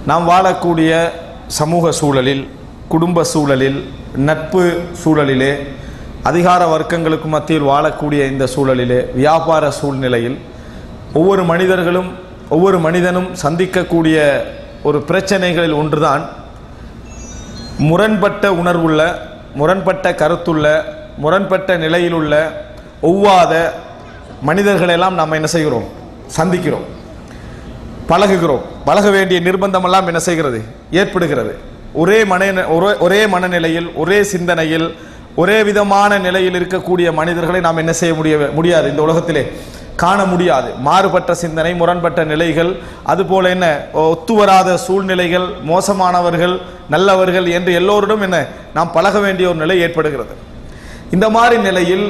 நாம் வாழக்கூடிய சமூக சூழலில், குடும்ப சூழலில், நட்பு சூழலிலே, அதிகார வர்க்கங்களுக்கு மத்தியில் வாழக்கூடிய இந்த சூழலிலே, வியாபார சூழ்நிலையில் ஒவ்வொரு மனிதனும் சந்திக்கக்கூடிய ஒரு பிரச்சனைகளில் ஒன்றுதான் முரண்பட்ட உணர்வுள்ள, முரண்பட்ட கருத்துள்ள, முரண்பட்ட நிலையிலுள்ள ஒவ்வாத மனிதர்களெல்லாம் நாம் என்ன செய்கிறோம்? சந்திக்கிறோம், பழகுகிறோம். பழக வேண்டிய நிர்பந்தமெல்லாம் என்ன செய்கிறது? ஏற்படுகிறது. ஒரே மனநிலையில், ஒரே சிந்தனையில், ஒரே விதமான நிலையில் இருக்கக்கூடிய மனிதர்களை நாம் என்ன செய்ய முடியாது, இந்த உலகத்திலே காண முடியாது. மாறுபட்ட சிந்தனை, முரண்பட்ட நிலைகள், அதுபோல என்ன ஒத்துவராத சூழ்நிலைகள், மோசமானவர்கள், நல்லவர்கள் என்று எல்லோரிடம் என்ன நாம் பழக வேண்டிய ஒரு நிலை ஏற்படுகிறது. இந்த மாதிரி நிலையில்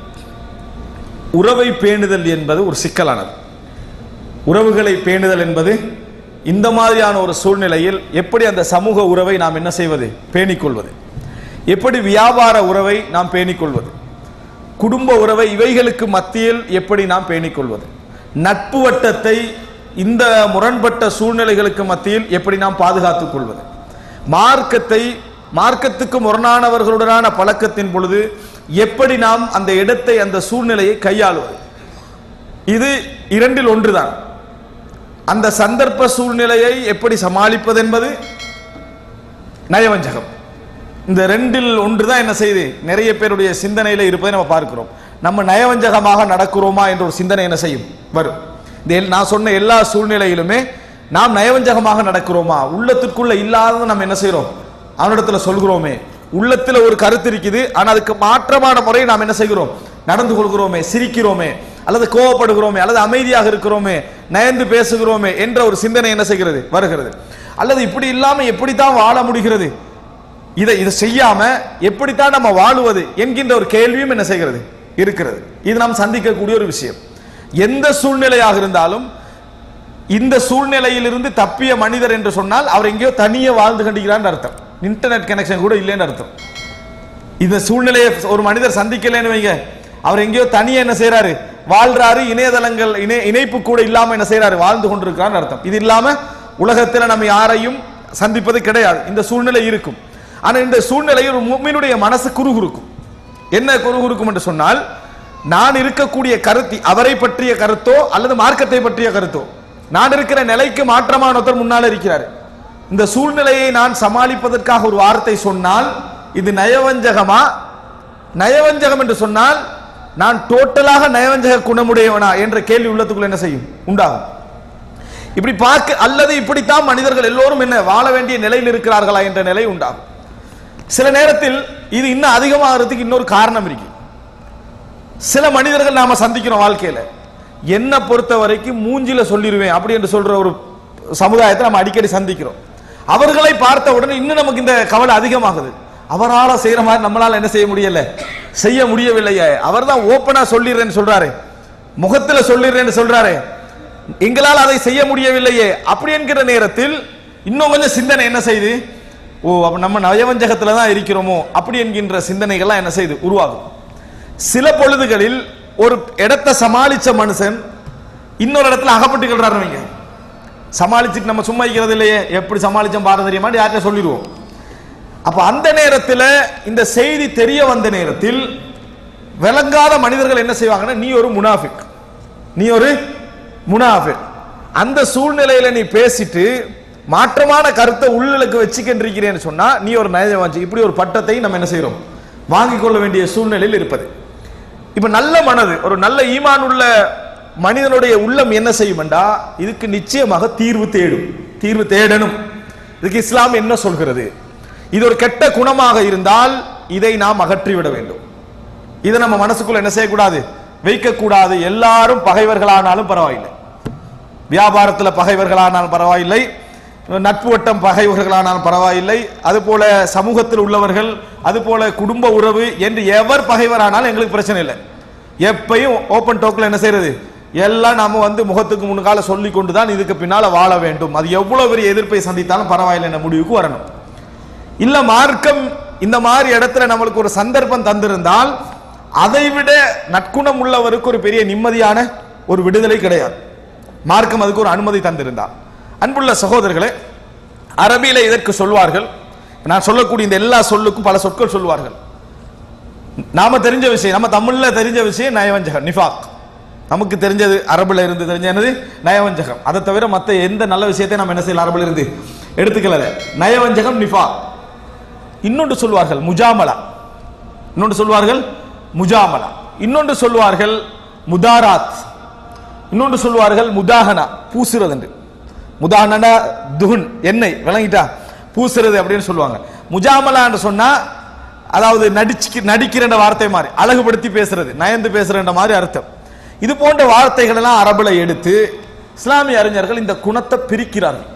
உறவை பேணுதல் என்பது ஒரு சிக்கலானது. உறவுகளை பேணுதல் என்பது இந்த மாதிரியான ஒரு சூழ்நிலையில் எப்படி அந்த சமூக உறவை நாம் என்ன செய்வது? பேணிக்கொள்வது. எப்படி வியாபார உறவை நாம் பேணிக்கொள்வது? குடும்ப உறவை இவைகளுக்கு மத்தியில் எப்படி நாம் பேணிக்கொள்வது? நட்பு வட்டத்தை இந்த முரண்பட்ட சூழ்நிலைகளுக்கு மத்தியில் எப்படி நாம் பாதுகாத்துக் கொள்வது? மார்க்கத்துக்கு முரணானவர்களுடனான பழக்கத்தின் பொழுது எப்படி நாம் அந்த இடத்தை, அந்த சூழ்நிலையை கையாளுவது? இது இரண்டில் ஒன்றுதான். அந்த சந்தர்ப்ப சூழ்நிலையை எப்படி சமாளிப்பது என்பது நயவஞ்சகம். இந்த ரெண்டில் ஒன்று தான் என்ன செய்து நிறைய பேருடைய சிந்தனையில் இருப்பதை நம்ம பார்க்கிறோம். நம்ம நயவஞ்சகமாக நடக்கிறோமா என்ற ஒரு சிந்தனை என்ன செய்யும்? வரும். நான் சொன்ன எல்லா சூழ்நிலையிலுமே நாம் நயவஞ்சகமாக நடக்கிறோமா, உள்ளத்திற்குள்ள இல்லாதது நம்ம என்ன செய்கிறோம்? அவனிடத்துல சொல்கிறோமே. உள்ளத்தில் ஒரு கருத்து இருக்குது, ஆனால் அதுக்கு மாற்றமான முறையை நாம் என்ன செய்கிறோம்? நடந்து கொள்கிறோமே, சிரிக்கிறோமே, அல்லது கோவப்படுகிறோமே, அல்லது அமைதியாக இருக்கிறோமே, நயந்து பேசுகிறோமே என்ற ஒரு சிந்தனை என்ன செய்கிறது? வருகிறது. அல்லது இப்படி இல்லாம எப்படித்தான் வாழ முடிகிறது, இதை செய்யாம எப்படித்தான் நம்ம வாழுவது என்கின்ற ஒரு கேள்வியும் என்ன செய்கிறது? இருக்கிறது. இது நாம் சந்திக்கக்கூடிய ஒரு விஷயம். எந்த சூழ்நிலையாக இருந்தாலும் இந்த சூழ்நிலையிலிருந்து தப்பிய மனிதர் என்று சொன்னால் அவர் எங்கேயோ தனியே வாழ்ந்து கண்டிக்கிறான்னு அர்த்தம். இன்டர்நெட் கனெக்ஷன் கூட இல்லைன்னு அர்த்தம். இந்த சூழ்நிலையை ஒரு மனிதர் சந்திக்கலன்னு வைங்க, அவர் எங்கேயோ தனியே என்ன செய்யறாரு? வாழ்றாரு. இணையதளங்கள் இணைப்பு கூட இல்லாம என்ன செய்யறாரு? வாழ்ந்து கொண்டிருக்கிறான்னு அர்த்தம். இது இல்லாம உலகத்தில் நம்ம யாரையும் சந்திப்பது கிடையாது. இந்த சூழ்நிலை இருக்கும். ஆனா இந்த சூழ்நிலையில் ஒரு முஃமினுடைய மனசு குறுகுறுக்கும். என்ன குறுகுறுக்கும் என்று சொன்னால், நான் இருக்கக்கூடிய கருத்து அவரை பற்றிய கருத்தோ அல்லது மார்க்கத்தை பற்றிய கருத்தோ, நான் இருக்கிற நிலைக்கு மாற்றமான ஒருத்தர் முன்னால் இருக்கிறார். இந்த சூழ்நிலையை நான் சமாளிப்பதற்காக ஒரு வார்த்தை சொன்னால் இது நயவஞ்சகமா? நயவஞ்சகம் என்று சொன்னால் நான் டோட்டலாக நயவஞ்சக குணமுடையவனா என்ற கேள்வி உள்ளத்துக்குள்ள என்ன செய்யும்? உண்டாகும். இப்படி பார்க்க, அல்லது இப்படித்தான் மனிதர்கள் எல்லோரும் என்ன வாழ வேண்டிய நிலையில் இருக்கிறார்களா என்ற நிலை உண்டாகும். சில நேரத்தில் இது இன்னும் அதிகமாகிறதுக்கு இன்னொரு காரணம் இருக்கு. சில மனிதர்கள் நாம சந்திக்கிறோம் வாழ்க்கையில, என்ன பொறுத்த வரைக்கும் மூஞ்சில சொல்லிடுவேன் அப்படி என்று சொல்ற ஒரு சமுதாயத்தை நம்ம அடிக்கடி சந்திக்கிறோம். அவர்களை பார்த்த உடனே இன்னும் நமக்கு இந்த கவலை அதிகமாகுது. அவரால் செய்யற மாதிரி நம்மளால என்ன செய்ய முடியல, செய்ய முடியவில்லையே. அவர் தான் ஓப்பனா சொல்லிடுறேன்னு சொல்றாரு, முகத்துல சொல்லிடுறேன்னு சொல்றாரு, எங்களால் அதை செய்ய முடியவில்லையே. அப்படி என்கிற நேரத்தில் இன்னும் கொஞ்சம் சிந்தனை என்ன செய்யுது? ஓ, நம்ம நயவஞ்சகத்துல தான் இருக்கிறோமோ அப்படி என்கின்ற சிந்தனைகள்லாம் என்ன செய்யுது? உருவாகும். சில பொழுதுகளில் ஒரு இடத்தை சமாளிச்ச மனுஷன் இன்னொரு இடத்துல அகப்பட்டுக்கிறாருங்க. சமாளிச்சுட்டு நம்ம சும்மா இருக்கிறது இல்லையே, எப்படி சமாளிச்சோம் பாரு தெரியுமான்னு யார்கிட்ட சொல்லிடுவோம். அப்ப அந்த நேரத்தில் இந்த செய்தி தெரிய வந்த நேரத்தில் விளங்காத மனிதர்கள் என்ன செய்வாங்கன்னா, நீ ஒரு முனாஃபிக், நீ ஒரு முனாஃபிக். அந்த சூழ்நிலையில நீ பேசிட்டு மாற்றமான கருத்தை உள்ளுக்கு வச்சுக்கின்றிருக்கிறேன்னு சொன்னா நீ ஒரு நயவஞ்சகன். இப்படி ஒரு பட்டத்தை நம்ம என்ன செய்யறோம்? வாங்கிக் கொள்ள வேண்டிய சூழ்நிலையில் இருப்பது. இப்ப நல்ல மனது, ஒரு நல்ல ஈமான் உள்ள மனிதனுடைய உள்ளம் என்ன செய்யும்டா, இதுக்கு நிச்சயமாக தீர்வு தேடணும். இதுக்கு இஸ்லாம் என்ன சொல்கிறது? இது ஒரு கெட்ட குணமாக இருந்தால் இதை நாம் அகற்றிவிட வேண்டும். இதை நம்ம மனசுக்குள்ள என்ன செய்யக்கூடாது? வைக்கக்கூடாது. எல்லாரும் பகைவர்களானாலும் பரவாயில்லை, வியாபாரத்தில் பகைவர்களானாலும் பரவாயில்லை, நட்பு வட்டம் பகைவர்களானாலும் பரவாயில்லை, அதுபோல சமூகத்தில் உள்ளவர்கள், அதுபோல குடும்ப உறவு என்று எவர் பகைவரானாலும் எங்களுக்கு பிரச்சனை இல்லை. எப்பையும் ஓப்பன் டோக்கில் என்ன செய்யறது? எல்லாம் நாம முகத்துக்கு முன்னுக்கால சொல்லி கொண்டுதான் இதுக்கு பின்னால வாழ வேண்டும். அது எவ்வளவு பெரிய எதிர்ப்பை சந்தித்தாலும் பரவாயில்லை என்ற முடிவுக்கு வரணும். இல்ல மார்க்கம் இந்த மாதிரி இடத்துல நம்மளுக்கு ஒரு சந்தர்ப்பம் தந்திருந்தால் அதைவிட நற்குணம் உள்ளவருக்கு ஒரு பெரிய நிம்மதியான ஒரு விடுதலை கிடையாது. மார்க்கம் அதுக்கு ஒரு அனுமதி தந்திருந்தால். அன்புள்ள சகோதரர்களே, அரபியில இதற்கு சொல்வார்கள். நான் சொல்லக்கூடிய இந்த எல்லா சொல்லுக்கும் பல சொற்கள் சொல்வார்கள். நாம தெரிஞ்ச விஷயம், நம்ம தமிழ்ல தெரிஞ்ச விஷயம் நயவஞ்சகம், நிஃபாக். நமக்கு தெரிஞ்சது அரபுல இருந்து தெரிஞ்ச என்னது நயவஞ்சகம். அதை தவிர மற்ற எந்த நல்ல விஷயத்தை நம்ம என்ன செய்யலாம் அரபுல இருந்து எடுத்துக்கல. நயவஞ்சகம், நிஃபாக். இன்னொன்று சொல்வார்கள் முஜாமலா, இன்னொன்று சொல்வார்கள் முஜாமலா, இன்னொன்று சொல்வார்கள் முதாராத், இன்னொன்று சொல்வார்கள் முதாஹனா, பூசுறது என்று. முதாஹனா துஹுன், எண்ணெய், விளங்கிட்டா, பூசுறது அப்படின்னு சொல்லுவாங்க. முஜாமலா என்று சொன்னா அதாவது நடிக்கிற வார்த்தை மாதிரி, அழகுபடுத்தி பேசுறது, நயந்து பேசுற மாதிரி அர்த்தம். இது போன்ற வார்த்தைகள் எல்லாம் அரபுல எடுத்து இஸ்லாமிய அறிஞர்கள் இந்த குணத்தை பிரிக்கிறார்கள்.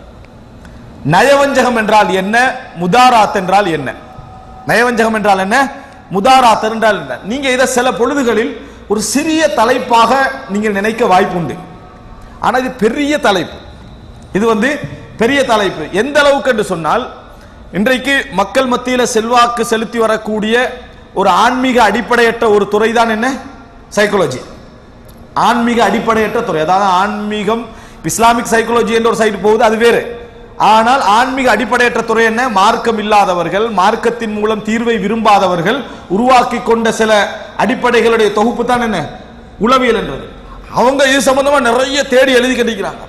நயவஞ்சகம் என்றால் என்ன, முதாராத் என்றால் என்ன? நயவஞ்சகம் என்றால் என்ன, முதாராத் என்றால் என்ன? நீங்க இதை சில பொழுதுகளில் ஒரு சிறிய தலைப்பாக நீங்கள் நினைக்க வாய்ப்புண்டு. ஆனா இது பெரிய தலைப்பு. இது பெரிய தலைப்பு. எந்த அளவுக்கு என்று சொன்னால், இன்றைக்கு மக்கள் மத்தியில செல்வாக்கு செலுத்தி வரக்கூடிய ஒரு ஆன்மீக அடிப்படையற்ற ஒரு துறை தான் என்ன, சைக்காலஜி. ஆன்மீக அடிப்படையற்ற துறை. அதாவது ஆன்மீகம், இஸ்லாமிக் சைக்காலஜி என்ற ஒரு சைடு போகுது, அது வேறு. ஆனால் ஆன்மீக அடிப்படையற்ற துறை என்ன, மார்க்கம் இல்லாதவர்கள், மார்க்கத்தின் மூலம் தீர்வை விரும்பாதவர்கள் உருவாக்கி கொண்ட சில அடிப்படைகளுடைய தொகுப்பு தான் என்ன உளவியல் என்றது. அவங்க இது சம்பந்தமா நிறைய தேடி எழுதி கண்டிக்கிறாங்க.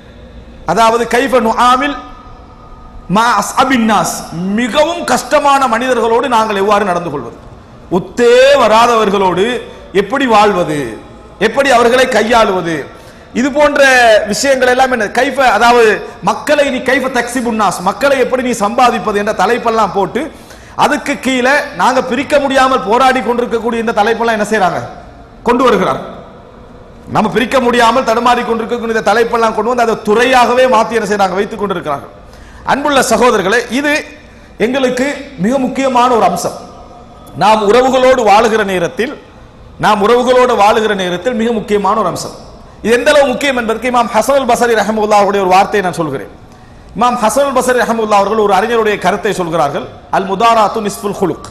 அதாவது கைஃப நுஆமில் மா அஸ்அபின் நாஸ், மிகவும் கஷ்டமான மனிதர்களோடு நாங்கள் எவ்வாறு நடந்து கொள்வது, ஒத்தே வராதவர்களோடு எப்படி வாழ்வது, எப்படி அவர்களை கையாளுவது, இது போன்ற விஷயங்கள் எல்லாம் என்ன கைஃப, அதாவது மக்களை நீ கைஃப தக்ஸிபுன் நாஸ், மக்களை எப்படி நீ சம்பாதிப்பது என்ற தலைப்பெல்லாம் போட்டு அதுக்கு கீழே நாங்க பிரிக்க முடியாமல் போராடி கொண்டிருக்கக்கூடிய இந்த தலைப்பெல்லாம் என்ன செய்யறாங்க, கொண்டு வருகிறார். நம்ம பிரிக்க முடியாமல் தடுமாறி கொண்டிருக்கக்கூடிய இந்த தலைப்பெல்லாம் கொண்டு வந்து அதை துறையாகவே மாற்றி என்ன செய்யறாங்க, வைத்துக் கொண்டிருக்கிறார்கள். அன்புள்ள சகோதரர்களே, இது எங்களுக்கு மிக முக்கியமான ஒரு அம்சம். நாம் உறவுகளோடு வாழுகிற நேரத்தில் மிக முக்கியமான ஒரு அம்சம். இது எந்த அளவு முக்கியம் என்பதற்கு இமாம் ஹசன் அல் பஸரி ரஹ்மத்துல்லாஹி அவருடைய ஒரு வார்த்தையை நான் சொல்கிறேன். இமாம் ஹசன் அல் பஸரி ரஹ்மத்துல்லாஹி அவர்கள் ஒரு அறிஞருடைய கருத்தை சொல்கிறார்கள். அல் முதாராத்து நிஸ்ஃபுல் குலுக்,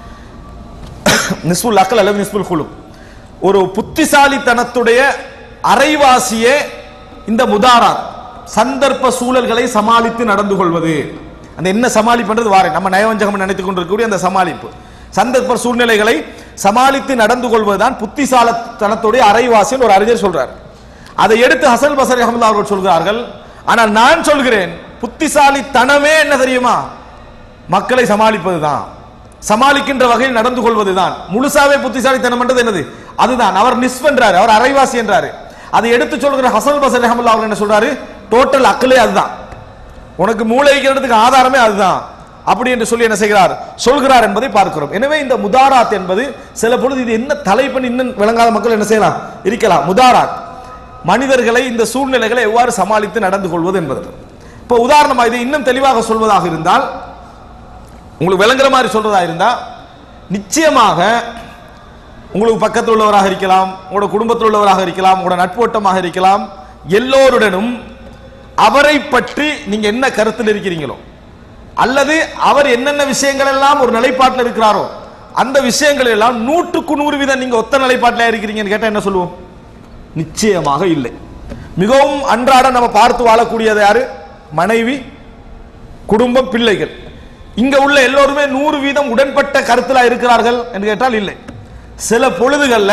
நிஸ்ஃபுல் அக்ல் அல்லது நிஸ்ஃபுல் குலுக். ஒரு புத்திசாலித்தனத்துடைய அரைவாசியே இந்த முதாராத், சந்தர்ப்ப சூழல்களை சமாளித்து நடந்து கொள்வது. அந்த என்ன சமாளிப்புன்றது வாரே, நம்ம நயவஞ்சகம் நினைத்துக் கொண்டிருக்கக்கூடிய அந்த சமாளிப்பு, சந்தர்ப்ப சூழ்நிலைகளை சமாளித்து நடந்து கொள்வதுதான் புத்திசாலித்தனத்துடைய அரைவாசி ஒரு அறிஞர் சொல்றார். அதை எடுத்து ஹசன் பஸரி ரஹ்மத்துல்லாஹி அவர்கள் சொல்கிறார்கள். ஆனால் நான் சொல்கிறேன், புத்திசாலித்தனமே என்ன தெரியுமா, மக்களை சமாளிப்பதுதான், சமாளிக்கின்ற வகையில் நடந்து கொள்வதுதான். முழுசாவே புத்திசாலித்தனம் என்றது என்னது, அதுதான். அவர் நிஸ்ஃப் என்றாரு, அவர் அரைவாசி என்றாரு. அதை எடுத்து சொல்கிற ஹசன் பஸரி ரஹ்மத்துல்லாஹி அவர்கள் என்ன சொல்றாரு, டோட்டல் அக்லே அதுதான், உனக்கு மூளைக்கிறதுக்கு ஆதாரமே அதுதான், அப்படி என்று சொல்லி என்ன செய்கிறார், சொல்கிறார் என்பதை பார்க்கிறோம். எனவே இந்த முதாராத் என்பது சில பொழுது இது என்ன தலைப்பு இன்னும் விளங்காத மக்கள் என்ன செய்யலாம் இருக்கலாம். முதாராத், மனிதர்களை இந்த சூழ்நிலைகளை எவ்வாறு சமாளித்து நடந்து கொள்வது என்பது. இப்போ உதாரணமாக இது இன்னும் தெளிவாக சொல்வதாக இருந்தால், உங்களுக்கு விளங்குற மாதிரி சொல்றதா இருந்தா, நிச்சயமாக உங்களுக்கு பக்கத்தில் உள்ளவராக இருக்கலாம், உங்களோட குடும்பத்தில் உள்ளவராக இருக்கலாம், உங்களோட நட்போட்டமாக இருக்கலாம், எல்லோருடனும் அவரை பற்றி நீங்க என்ன கருத்தில் இருக்கிறீங்களோ, அல்லது அவர் என்னென்ன விஷயங்கள் எல்லாம் ஒரு நிலைப்பாட்டில் இருக்கிறாரோ அந்த விஷயங்கள் எல்லாம் 100% நீங்க ஒத்த நிலைப்பாட்டில் இருக்கிறீங்கன்னு கேட்டா என்ன சொல்லுவோம், நிச்சயமாக இல்லை. மிகவும் அன்றாட நம்ம பார்த்து வாழக்கூடியது யாரு, மனைவி, குடும்பம், பிள்ளைகள். இங்க உள்ள எல்லோருமே 100% உடன்பட்ட கருத்துல இருக்கிறார்கள் என்று கேட்டால் இல்லை. சில பொழுதுகள்ல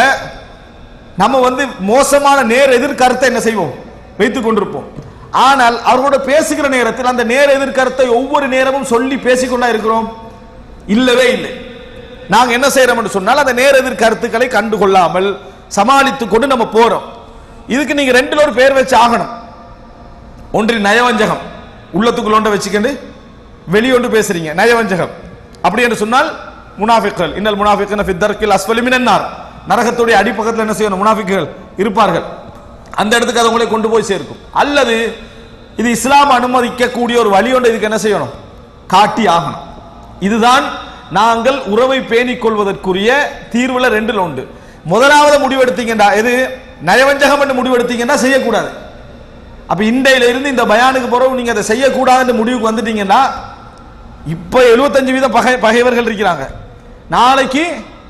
நம்ம மோசமான நேர் எதிர்கருத்தை என்ன செய்வோம், வைத்துக் கொண்டிருப்போம். ஆனால் அவர்களோட பேசுகிற நேரத்தில் அந்த நேர் எதிர்கருத்தை ஒவ்வொரு நேரமும் சொல்லி பேசிக்கொண்டா இருக்கிறோம், இல்லவே இல்லை. நாங்க என்ன செய்யறோம் என்று சொன்னால், அந்த நேர் எதிர்கருத்துக்களை கண்டுகொள்ளாமல் சமாளித்துக் கொண்டு நம்ம போறோம். இதுக்கு நீங்க ரெண்டுல ஒரு பேர் வச்சு ஆகணும். ஒன்றில் நயவஞ்சகம், உள்ளத்துக்குள்ள ஒன்றை வச்சுக்கிண்டு வெளியொன்று பேசுறீங்க, நயவஞ்சகம். அப்படி என்று சொன்னால் முனாஃபிக்கள், இன்னல் முனாஃபிக்ன ஃபி தர்கில் அஸ்ஃபலி மினன் நார், நரகத்துடைய அடிப்பக்கத்தில் என்ன செய்யணும், முனாஃபிக்குகள் இருப்பார்கள். அந்த இடத்துக்கு அதை உங்களை கொண்டு போய் சேர்க்கும். அல்லது இது இஸ்லாம் அனுமதிக்கக்கூடிய ஒரு வழி ஒன்று இதுக்கு என்ன செய்யணும், காட்டி ஆகணும். இதுதான் நாங்கள் உறவை பேணிக் கொள்வதற்குரிய தீர்வுல ரெண்டுல உண்டு. முதலாவது முடிவெடுத்தீங்கன்னா, எது நயவஞ்சகம் என்று முடிவெடுத்தீங்கன்னா செய்யக்கூடாது. அப்ப இன்றையில இருந்து இந்த பயானுக்கு பிறகு நீங்க அதை செய்யக்கூடாது முடிவுக்கு வந்துட்டீங்கன்னா, இப்ப 75% பகைவர்கள் இருக்கிறாங்க, நாளைக்கு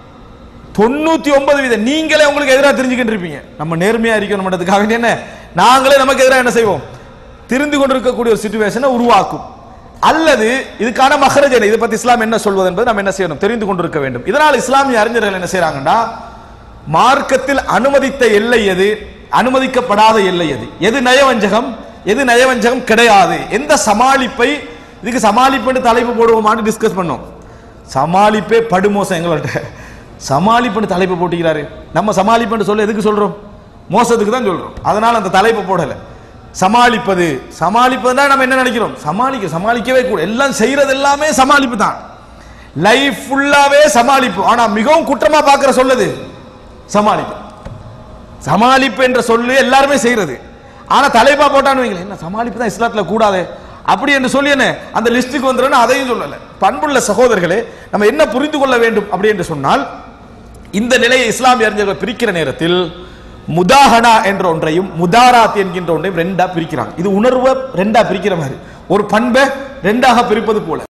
99% நீங்களே உங்களுக்கு எதிராக தெரிஞ்சுக்கிட்டு இருப்பீங்க. நம்ம நேர்மையா இருக்கணும்ன்றதுக்காக என்ன நாங்களே நமக்கு எதிராக என்ன செய்வோம், திரிந்து கொண்டிருக்கக்கூடிய ஒரு சிச்சுவேஷனை உருவாக்கும். அல்லது இதுக்கான மஹ்ரஜ் என்ன, இதை பத்தி இஸ்லாம் என்ன சொல்வது என்பது நம்ம என்ன செய்யணும், தெரிந்து கொண்டிருக்க வேண்டும். இதனால் இஸ்லாமிய அறிஞர்கள் என்ன செய்யறாங்கன்னா, மார்க்கத்தில் அனுமதித்த எல்லை எது, அனுமதிக்கப்படாத எல்லை எது, எது நயவஞ்சகம், எது நயவஞ்சகம் கிடையாது, எந்த சமாளிப்பை, இதுக்கு சமாளிப்புன்னு தலைப்பு போடுவோமான்னு டிஸ்கஸ் பண்ணோம். சமாளிப்பே படுமோசம் எங்கள்கிட்ட, சமாளிப்புன்னு தலைப்பு போட்டுக்கிறாரு. நம்ம சமாளிப்புன்னு சொல்ல எதுக்கு சொல்றோம், மோசத்துக்கு தான் சொல்றோம். அதனால அந்த தலைப்பு போடல. சமாளிப்பது, சமாளிப்பதுனா நம்ம என்ன நினைக்கிறோம், சமாளிக்கவே கூட, எல்லாம் செய்யறது எல்லாமே சமாளிப்பு தான், லைஃப் ஃபுல்லாவே சமாளிப்பு. ஆனா மிகவும் குற்றமா பார்க்கிற சொல்லுது சமாளிப்பு. சமாளிப்பு என்ற சொல்லு எல்லாருமே செய்யறது, ஆனா தலைப்பா போட்டான்னு வைங்களேன், என்ன சமாளிப்பு தான் இஸ்லாத்துல கூடாது அப்படி என்று சொல்லி என்ன அந்த லிஸ்டுக்கு வந்துடும், அதையும் சொல்லல. பண்புள்ள சகோதரர்களே, நம்ம என்ன புரிந்து கொள்ள வேண்டும் அப்படி என்று சொன்னால், இந்த நிலையை இஸ்லாமிய அறிஞர்கள் பிரிக்கிற நேரத்தில் முதாஹனா என்ற ஒன்றையும் முதாராத் என்கின்ற ஒன்றையும் ரெண்டா பிரிக்கிறாங்க. இது உணர்வை ரெண்டா பிரிக்கிற மாதிரி, ஒரு பண்பை ரெண்டாக பிரிப்பது போல.